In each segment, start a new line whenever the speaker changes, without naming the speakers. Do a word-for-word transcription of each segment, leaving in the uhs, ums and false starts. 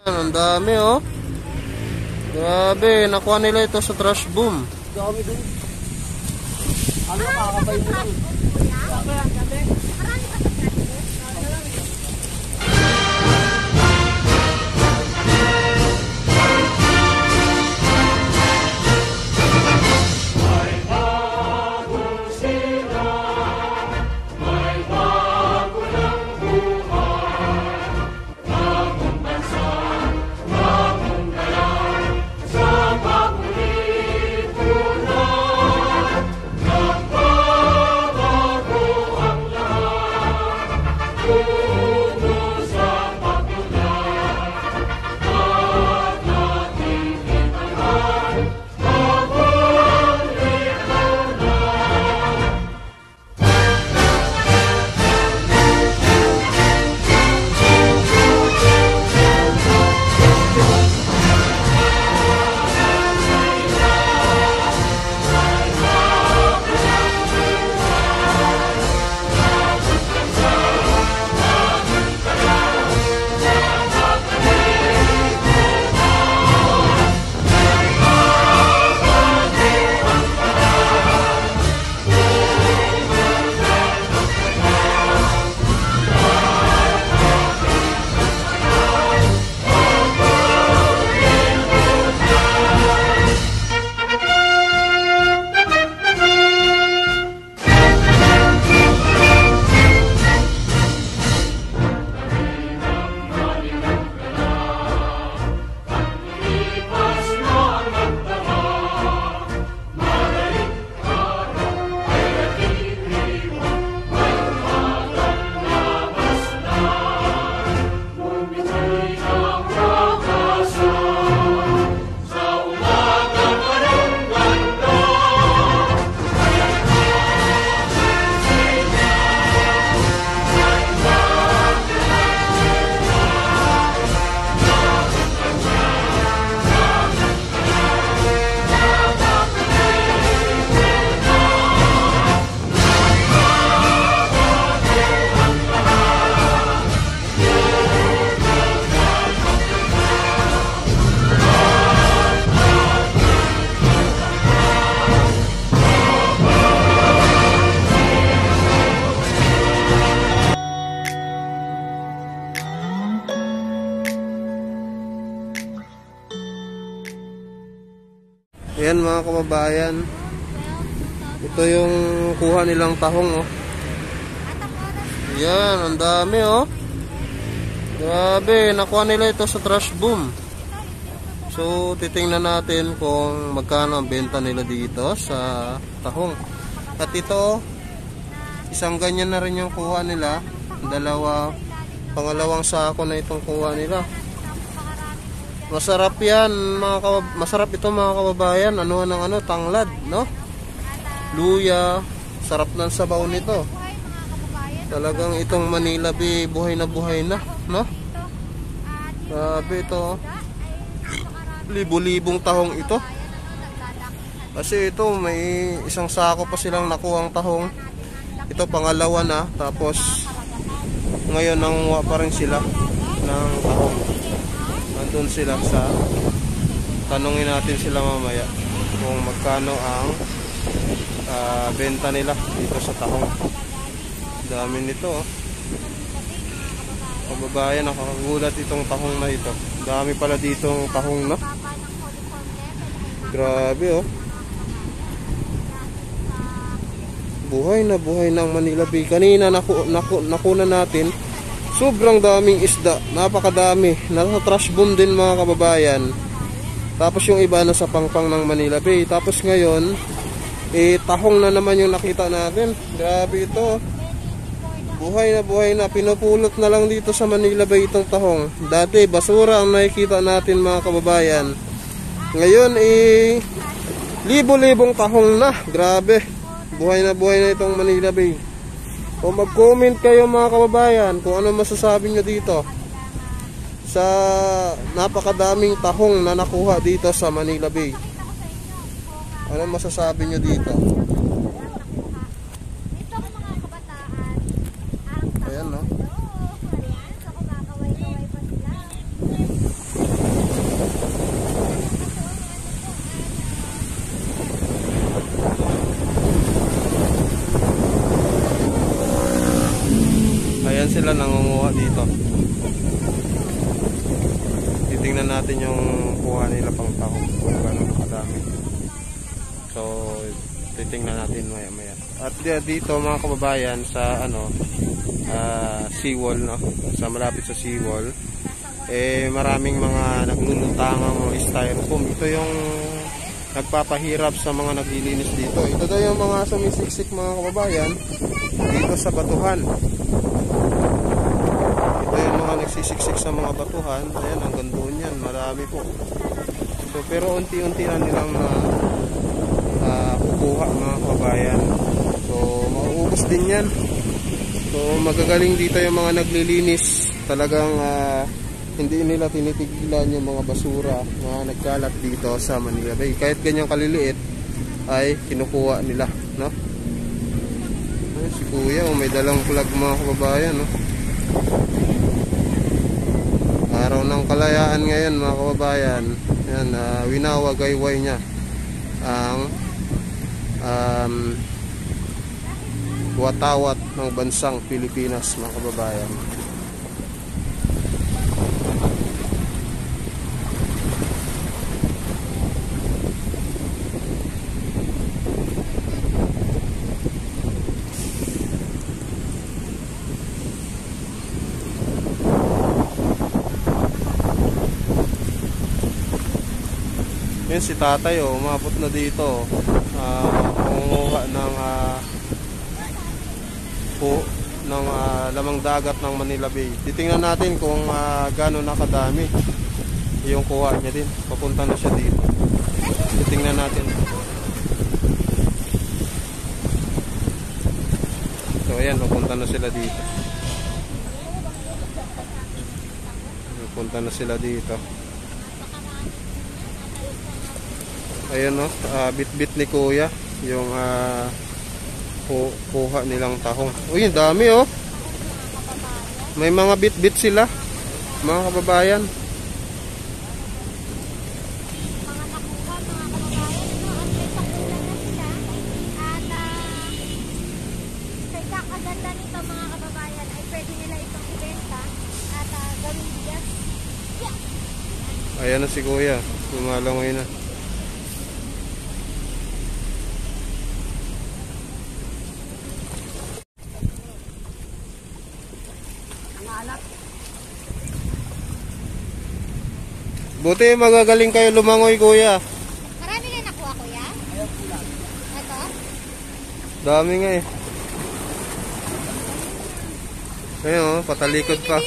Ang dami oh. Grabe, nakuha nila ito sa trash boom.
Dami din. Ano makakabay mo lang?
Ayan mga kababayan, ito yung kuha nilang tahong oh. Ayan, ang dami oh. Grabe, nakuha nila ito sa trash boom. So titingnan natin kung magkano ang benta nila dito sa tahong. At ito, isang ganyan na rin yung kuha nila. Dalawa, pangalawang sako na itong kuha nila. Masarap yan mga kabab- masarap ito mga kababayan. Ano ng ano, tanglad, no? Luya, sarap ng sabaw nito. Talagang itong Manila Bay, buhay na buhay na, no? Grabe ito. Libo-libong tahong ito. Kasi ito may isang sako pa silang nakuhang tahong. Ito pangalawa na, tapos ngayon nanguha pa rin sila ng tahong. Nandun sila sa, tanungin natin sila mamaya kung magkano ang uh, benta nila dito sa tahong. Dami nito oh. Kababayan, nakakagulat itong tahong na ito. Dami pala ditong tahong na. Grabe oh. Buhay na buhay ng Manila Bay. Kanina naku, naku, nakuna natin, sobrang daming isda, napakadami. Nasa trash boom din mga kababayan. Tapos yung iba nasa pangpang ng Manila Bay. Tapos ngayon, eh tahong na naman yung nakita natin. Grabe ito. Buhay na buhay na. Pinupulot na lang dito sa Manila Bay itong tahong. Dati basura ang nakikita natin mga kababayan. Ngayon eh libo-libong tahong na. Grabe. Buhay na buhay na itong Manila Bay. O mag-comment kayo mga kababayan kung ano masasabi nyo dito sa napakadaming tahong na nakuha dito sa Manila Bay. Ano masasabi nyo dito? Ayan no. Titingnan natin yung kuha nila pang tahong kung gano'ng kadami. So titingnan natin maya maya. At dito mga kababayan sa ano uh, seawall, no? Sa malapit sa seawall, eh maraming mga naglulutangang styrofoam. Ito yung nagpapahirap sa mga naglilinis dito. Ito daw yung mga sumisiksik mga kababayan dito sa batuhan. Ito yung mga nagsisiksik sa mga batuhan. Ayan, hanggang doon yan, marami po. So pero unti-unti na nilang na uh, kukuha mga kababayan. So mauubos din yan. So magagaling dito yung mga naglilinis. Talagang uh, hindi nila tinitigilan yung mga basura na nagkalat dito sa Manila Bay. Kahit ganyang kaliliit ay kinukuha nila, no? Ay, si Kuya, oh, may dalang plug mga kababayan, no? Araw ng kalayaan ngayon mga kababayan. Yan, uh, winawagayway niya ang um, watawat ng bansang Pilipinas mga kababayan. Yan si tatay, oh, umabot na dito. Uh, Pangunguha ng uh, po ng uh, lamang dagat ng Manila Bay. Titingnan natin kung uh, gano'n nakadami yung kuha niya din. Papunta na siya dito. Titingnan natin. So ayan, papunta na sila dito. Papunta na sila dito. Ayan, no, uh, bit-bit ni Kuya yung uh, ku kuha nilang tahong. Uy, yung dami, oh. May mga bit-bit sila mga kababayan.
Kaganda nito mga kababayan ay pwede nila itong ibenta at uh, gawing bigas. Yeah.
Ayan na si Kuya, lumalangoy na. Buti magagaling kayo lumangoy, Kuya.
Marami na nakuha, Kuya? Ito?
Dami nga eh. Ayun, oh, patalikod pa.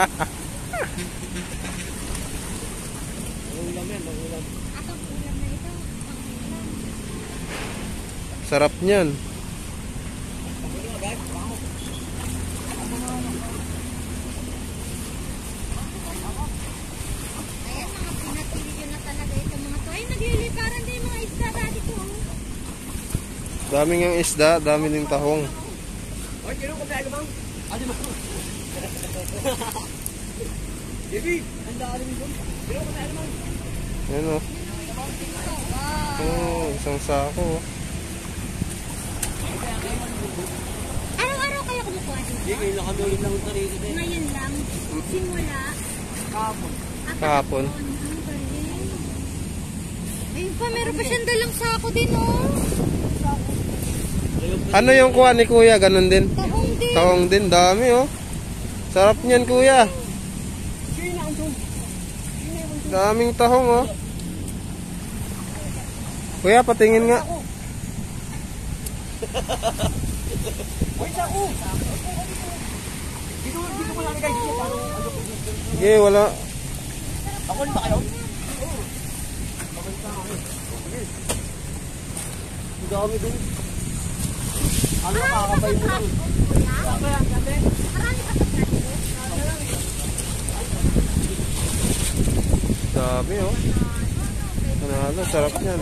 Sarap niyan. Daming yung isda, dami ng tahong.
Oy, kino ko tayo bang? Adi mo. Bibi, anda ali mo. Kino ko tayo bang?
Ayun, oh. Oh, isang sako.
Araw-araw kayo kumukuha dito?
Hindi, kayo lang kami ulit lang ito rito.
Ngayon lang, simula
Kahapon.
Kahapon.
Ayun pa, meron pa siyang dalang sako din, oh.
Ano yung kuha ni Kuya? Ganun din?
Tahong din.
Tahong din, dami, oh. Sarap niyan, Kuya. Daming tahong, oh. Kuya, patingin nga.
Oy, sako. Dito, dito ko lang guys.
Sige, wala.
Ako ba kayo? Ang dami dun. Ano makakabay mo lang?
Dami, oh. Ano, sarap niyan.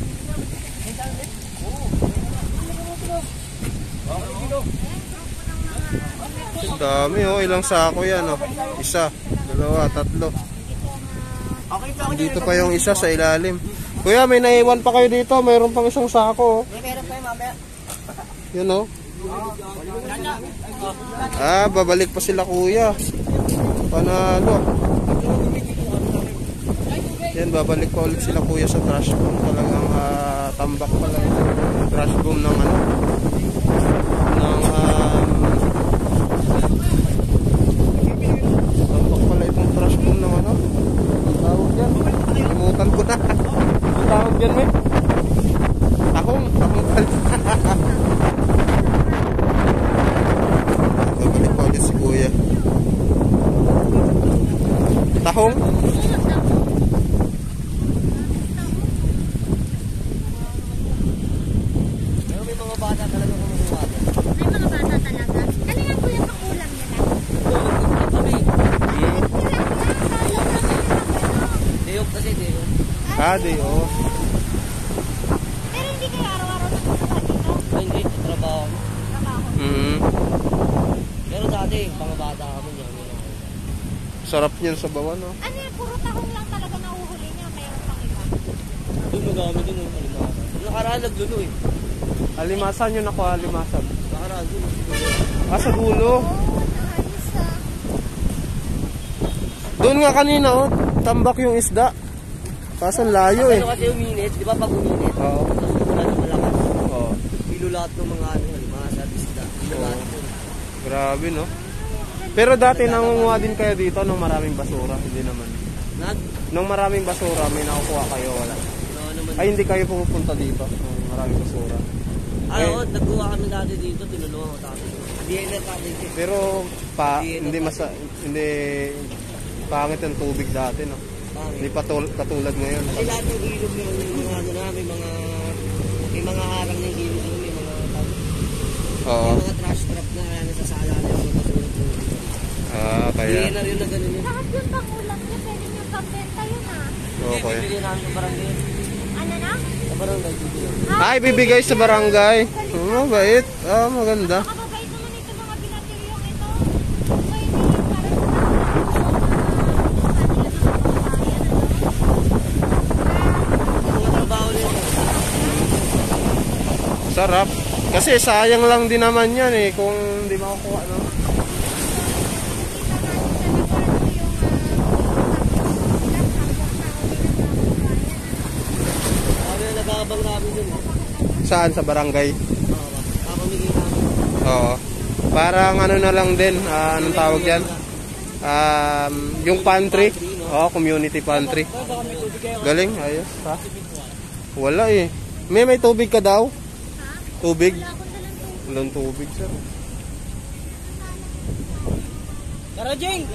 Dami, oh. Ilang sako yan, oh. Isa, dalawa, tatlo. Dito pa yung isa sa ilalim. Kuya, may naiwan pa kayo dito. Mayroon pang isang sako, oh.
Meron pa yung mamaya.
Yun, oh. Ah, babalik pa sila, Kuya. Panalo. Yan, babalik pa ulit sila kuya sa trash boom. Talagang ah, tambak pala yung trash boom ng ano. Ng um, tambak pala itong trash boom ng ano. Ang tawag dyan. Limutan ko na. Ang tawag dyan, may. Tahong. Tahong pala. Babalik pa ulit si kuya. Tahong.
Pero may mga bata talaga kumukuha.
May mga bata talaga. Ano yan kuya pakulam nila?
Kami.
Hmm.
Diyok kasi, diyok.
Ah, di, oh.
Pero hindi kayo araw-araw nagpunta dito?
Ay, hindi. Trabaho.
Trabaho.
Mm.
Pero dati, mga bata kami niya.
Sarap niyan sa bawan, no?
Ano yan, puro tahong lang talaga nauhuli niya. Mayroon pang iba.
Doon magami din yung alimasan. Yung nakaraan naglulo eh.
Alimasan yun ako, alimasan.
Nakaraan doon.
Ah, sa dulo.
Oo, naayos ah.
Doon nga kanina, oh. Tambak yung isda. Kaso ang layo, eh.
Ano kasi uminit, di ba pag uminit?
Oo.
Tapos umulan ng malakas.
Oo.
Pilo lahat ng mga ano, alimasan, isda. Pilo
Oo.
lahat yun.
Grabe, no? Pero dati nangunguha din kayo dito nung maraming basura. Hindi naman.
Nag?
Nung maraming basura, may nakukuha kayo, wala.
Ano naman?
Ay, hindi kayo pupunta dito nung maraming basura.
Ano,
Eh,
nagkuha kami dati dito, tinulungan ko tayo. Hindi na tayo.
Pero pa hindi masa hindi pangit ang tubig dati, no. Hindi patul katulad ngayon.
Kasi lahat ng ilog yung mga ano na, may mga may mga harang ng ilog doon, may mga
Oo.
may mga trash trap na kaya nasasala na yung mga tulog doon.
Ah,
Hindi
kaya.
Ano
na rin na ganun yun.
Lahat yung pangulam niya, pwede niyo pambenta yun ah.
Okay.
Bibigyan namin sa barangay.
Ano na?
Sa barangay, bibigyan.
Ay, bibigay sa barangay. Oh, mabait. Ah, maganda.
Nakababait naman ito mga binatiryong ito. Okay din yung para sa kanila mga kababayan.
Mga trabaho nila.
Sarap. Kasi sayang lang din naman yan eh kung hindi makukuha, no.
Sabi na nagkakabang namin yun.
Saan sa barangay?
Oo. Kapamigay namin.
Oo. Parang ano na lang din, ah, anong tawag diyan? Um, yung pantry. Oh, community pantry. Galing, ayos, ha? Wala eh. May may tubig ka daw? Tubig? Walang tubig, sir.
Tara, Jeng!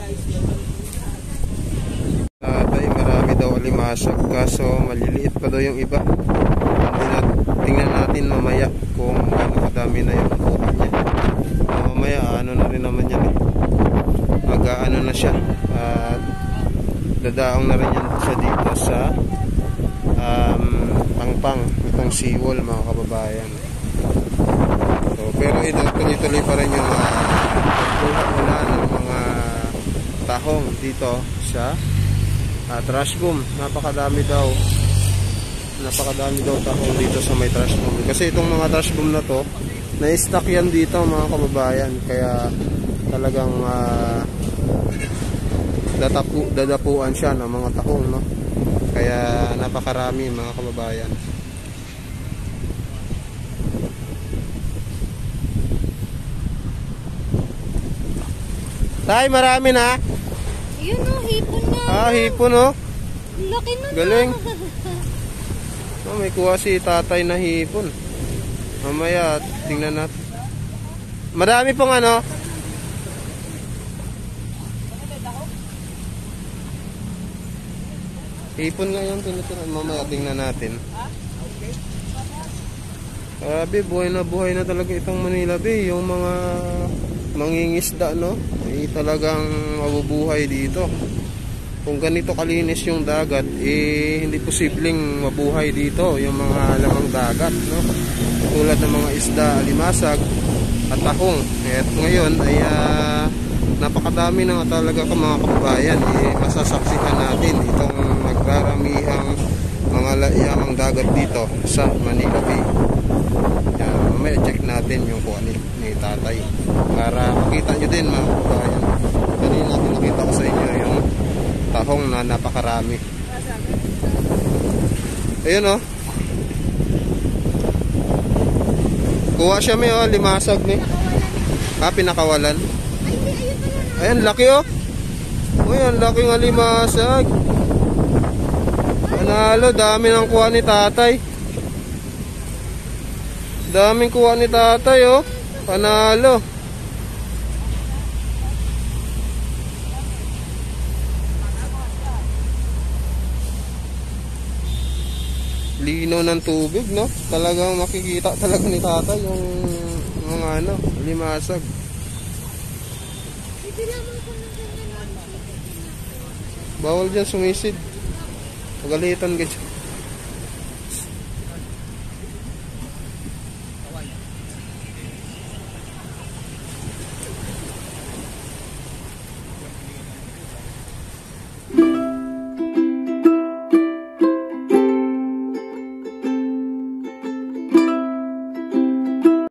Ah, tay, marami daw alimasag kaso maliliit pa daw yung iba. Tingnan, tingnan natin mamaya kung ano kadami na yung kuha niya. Ah, mamaya ano na rin naman yan eh. Mag-ano na siya. At dadaong na rin yan siya dito sa um, pangpang itong seawall, mga kababayan. So, pero ito tuloy-tuloy pa rin yung uh, pagkuha nila ng mga tahong dito sa uh, trash boom. Napakadami daw napakadami daw tahong dito sa may trash boom, kasi itong mga trash boom na to na-stock yan dito, mga kababayan, kaya talagang uh, datapu, dadapuan siya ng mga tahong, no? Kaya napakarami, mga kababayan. Tay, marami na.
Yun o, hipon na.
Ah, hipon, no?
Laki na.
Galing. Oh, may kuha si tatay na hipon. Mamaya, tingnan natin. Marami pong ano. Hipon nga yung tinutunan. Mamaya, tingnan natin. Grabe, buhay na buhay na talaga itong Manila Bay. Yung mga mangingisda, no? Ay talagang mabubuhay dito. Kung ganito kalinis yung dagat, eh hindi posibleng mabuhay dito yung mga lamang dagat, no? Tulad ng mga isda, alimasag at tahong. At ngayon ay uh, napakadami na nga talaga ka, mga kababayan. Eh, masasaksihan natin itong nagkaramihang mga layamang dagat dito sa Manila Bay. Yan, mamaya check natin yung kuha ni, ni tatay para makita nyo din, mga kababayan. Kanina natin nakita ko sa inyo yung tahong na napakarami. Ayun oh. Kuha siya may oh, limasag ni. Ah, pinakawalan.
Ay, hindi, ayun pala na.
Ayan, laki oh. Uy, ang laki ng limasag. Panalo, dami ng kuha ni tatay. Daming kuha ni tatay oh. Panalo. Linaw ng tubig, no? Talagang makikita talaga ni tatay yung mga ano, limasag.
Ito lamang ko ng ganda.
Bawal dyan sumisid. Pagalitan ka dyan.